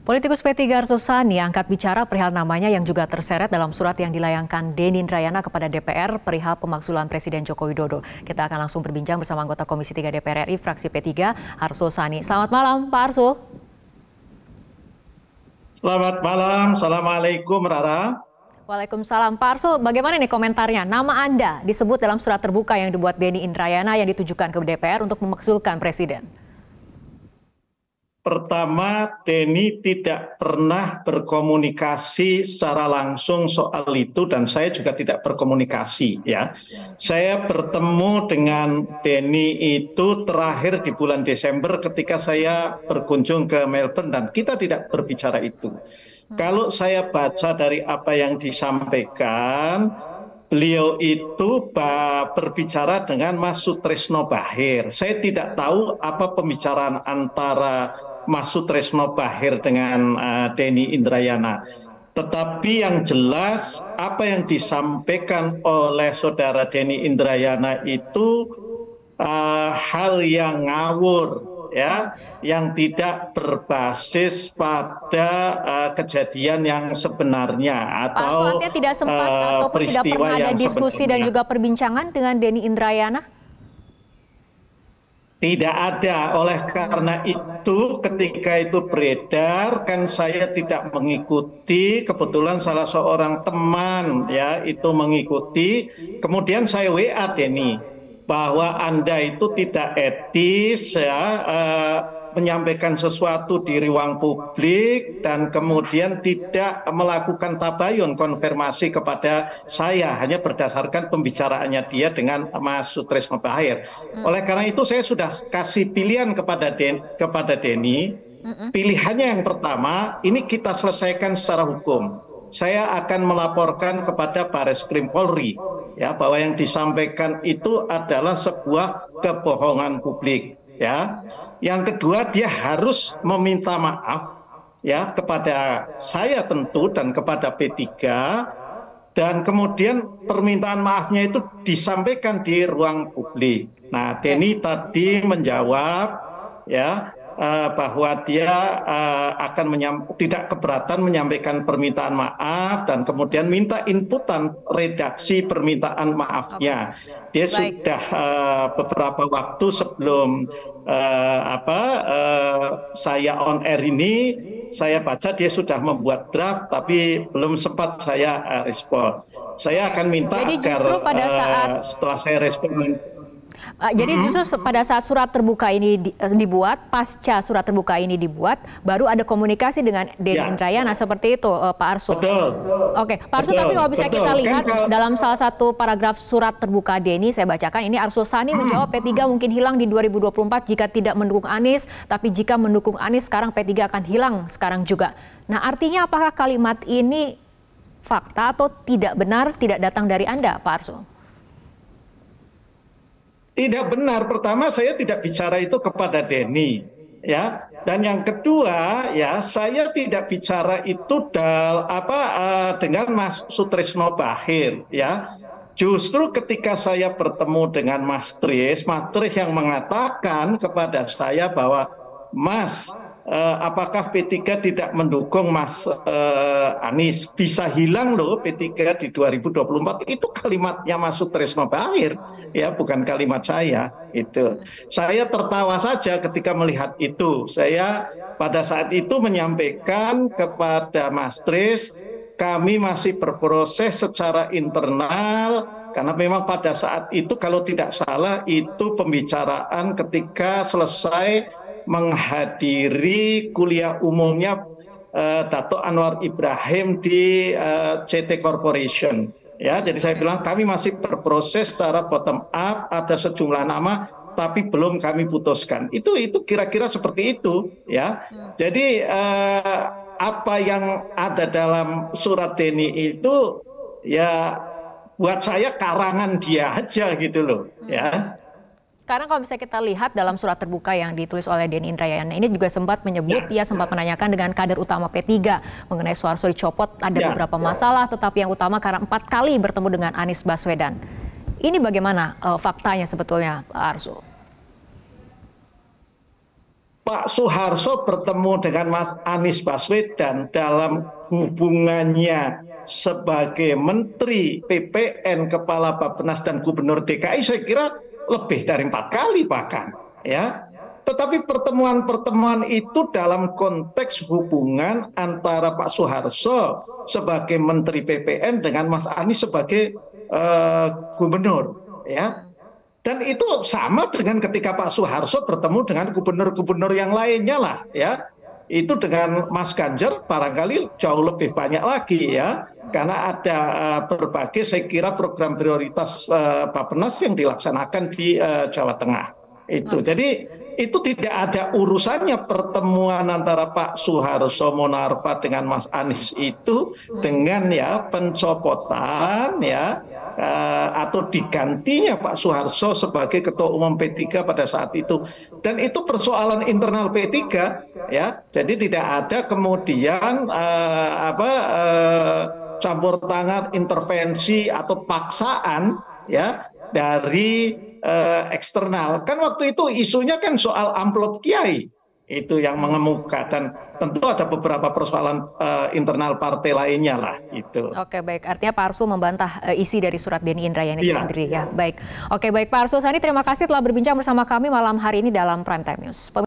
Politikus P3 Arsul Sani angkat bicara perihal namanya yang juga terseret dalam surat yang dilayangkan Denny Indrayana kepada DPR perihal pemakzulan Presiden Joko Widodo. Kita akan langsung berbincang bersama anggota Komisi 3 DPR RI fraksi P3 Arsul Sani. Selamat malam Pak Arsul. Selamat malam, Assalamualaikum Rara. Waalaikumsalam. Pak Arsul, bagaimana nih komentarnya? Nama Anda disebut dalam surat terbuka yang dibuat Denny Indrayana yang ditujukan ke DPR untuk memakzulkan Presiden. Pertama, Denny tidak pernah berkomunikasi secara langsung soal itu dan saya juga tidak berkomunikasi ya. Saya bertemu dengan Denny itu terakhir di bulan Desember ketika saya berkunjung ke Melbourne dan kita tidak berbicara itu. Kalau saya baca dari apa yang disampaikan, beliau itu berbicara dengan Mas Sutrisno Bachir. Saya tidak tahu apa pembicaraan antara Mas Sutrisno Bachir dengan Denny Indrayana. Tetapi yang jelas apa yang disampaikan oleh saudara Denny Indrayana itu hal yang ngawur, ya, yang tidak berbasis pada kejadian yang sebenarnya atau artinya tidak sempat ataupun tidak pernah ada diskusi dan juga perbincangan dengan Denny Indrayana? Tidak ada, oleh karena itu ketika itu beredar kan saya tidak mengikuti, kebetulan salah seorang teman ya itu mengikuti, kemudian saya WA Denny bahwa Anda itu tidak etis ya menyampaikan sesuatu di ruang publik dan kemudian tidak melakukan tabayun konfirmasi kepada saya hanya berdasarkan pembicaraannya dia dengan Mas Sutrisno Bachir. Oleh karena itu saya sudah kasih pilihan kepada Denny. Pilihannya yang pertama, ini kita selesaikan secara hukum. Saya akan melaporkan kepada Bareskrim Polri ya bahwa yang disampaikan itu adalah sebuah kebohongan publik ya. Yang kedua, dia harus meminta maaf ya kepada saya tentu dan kepada P3 dan kemudian permintaan maafnya itu disampaikan di ruang publik. Nah, Denny tadi menjawab ya bahwa dia akan tidak keberatan menyampaikan permintaan maaf dan kemudian minta inputan redaksi permintaan maafnya. Dia sudah beberapa waktu sebelum saya on air ini, saya baca dia sudah membuat draft tapi belum sempat saya respon. Saya akan minta agar setelah saya respon. Jadi justru pada saat surat terbuka ini dibuat, pasca surat terbuka ini dibuat, baru ada komunikasi dengan Denny Indrayana seperti itu, Pak Arsul. Betul. Oke, Pak Arsul, tapi kalau bisa kita lihat dalam salah satu paragraf surat terbuka Denny, saya bacakan ini, Arsul Sani menjawab P3 mungkin hilang di 2024 jika tidak mendukung Anies, tapi jika mendukung Anies sekarang P3 akan hilang sekarang juga. Nah, artinya apakah kalimat ini fakta atau tidak benar, tidak datang dari Anda, Pak Arsul? Tidak benar. Pertama, saya tidak bicara itu kepada Denny, ya. Dan yang kedua, ya, saya tidak bicara itu dengan Mas Sutrisno Bachir, ya. Justru ketika saya bertemu dengan Mas Tris yang mengatakan kepada saya bahwa Mas, apakah P3 tidak mendukung Mas Anies? Bisa hilang loh P3 di 2024. Itu kalimatnya Mas Sutrisno Bachir, ya, bukan kalimat saya. Itu. Saya tertawa saja ketika melihat itu. Saya pada saat itu menyampaikan kepada Mas Tris, kami masih berproses secara internal karena memang pada saat itu kalau tidak salah itu pembicaraan ketika selesai menghadiri kuliah umumnya Dato' Anwar Ibrahim di CT Corporation. Ya, jadi saya bilang kami masih berproses secara bottom up, ada sejumlah nama tapi belum kami putuskan. Itu kira-kira seperti itu, ya. Jadi apa yang ada dalam surat Denny itu ya buat saya karangan dia aja gitu loh, ya. Karena kalau misalnya kita lihat dalam surat terbuka yang ditulis oleh Denny Indrayana ini juga sempat menyebut, ia sempat menanyakan dengan kader utama P3 mengenai Soeharto dicopot, ada beberapa masalah, tetapi yang utama karena 4 kali bertemu dengan Anies Baswedan. Ini bagaimana faktanya sebetulnya, Pak Arsul? Pak Soeharto bertemu dengan Mas Anies Baswedan dalam hubungannya sebagai Menteri PPN, Kepala Bappenas dan Gubernur DKI, saya kira lebih dari 4 kali bahkan, ya. Tetapi pertemuan-pertemuan itu dalam konteks hubungan antara Pak Soeharto sebagai Menteri PPN dengan Mas Anies sebagai gubernur, ya. Dan itu sama dengan ketika Pak Soeharto bertemu dengan gubernur-gubernur yang lainnya lah, ya. Itu dengan Mas Ganjar barangkali jauh lebih banyak lagi, ya. Karena ada berbagai, saya kira, program prioritas Bappenas yang dilaksanakan di Jawa Tengah. Itu. Jadi itu tidak ada urusannya pertemuan antara Pak Soeharto Monarva dengan Mas Anies itu dengan ya pencopotan ya atau digantinya Pak Soeharto sebagai Ketua Umum P3 pada saat itu. Dan itu persoalan internal P3 ya. Jadi tidak ada kemudian campur tangan, intervensi atau paksaan ya dari eksternal. Kan waktu itu isunya kan soal amplop Kiai. Itu yang mengemuka, dan tentu ada beberapa persoalan internal partai lainnya lah itu. Oke, baik. Artinya Pak Arsul membantah isi dari surat Denny Indrayani itu sendiri ya. Baik. Oke, baik Pak Arsul Sani, terima kasih telah berbincang bersama kami malam hari ini dalam Prime Time News.